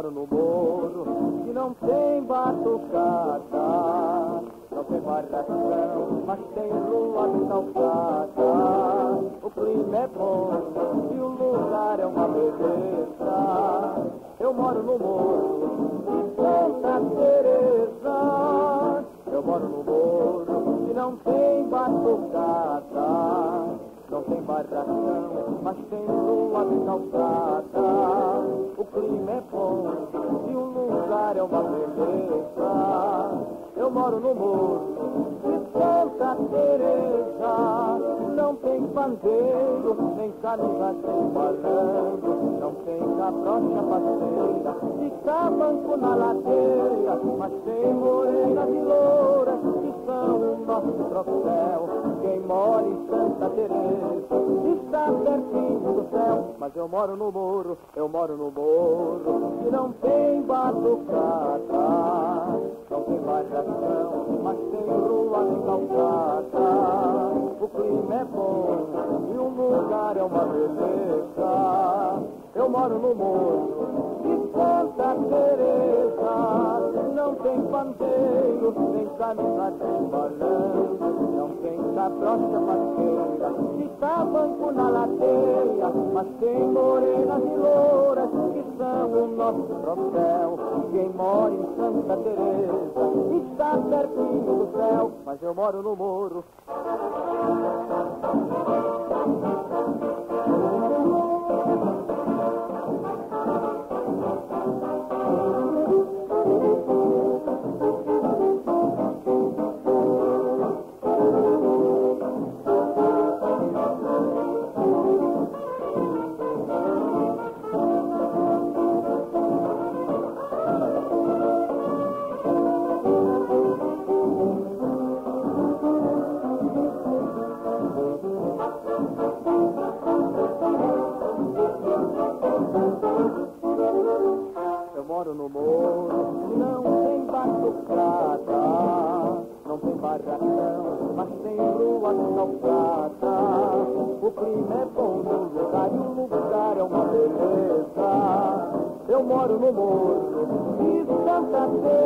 moro no morro, que não tem batucada, não tem barracão, mas tem rua de calçada. O clima é bom e o lugar é uma beleza. Eu moro no morro de Santa Teresa. Eu moro no morro que não tem batucada, não tem barracão, mas tem rua de calçada. O clima é bom e o lugar é uma beleza. Eu moro no morro de Santa Teresa. Não tem pandeiro, nem camisa sem balanço, não tem cabrocha parceira e tamanco na ladeira, mas tem morenas e louras que são o nosso troféu. Quem mora em Santa Teresa está pertinho do céu. Mas eu moro no morro, que não tem batucada, não tem barracão, mas tem rua de calçada. O clima é bom e o lugar é uma beleza. Eu moro no morro de Santa Teresa. Não tem pandeiro, nem camisa sem balanço, não tem cabrocha parceira e tamanco na ladeira, mas tem morenas e louras que são o nosso troféu. Quem mora em Santa Teresa está pertinho do céu. Mas eu moro no morro. Eu moro no morro, não tem batucada, não tem barracão, mas tem rua de calçada. O clima é bom no lugar e o lugar é uma beleza. Eu moro no morro de Santa Teresa.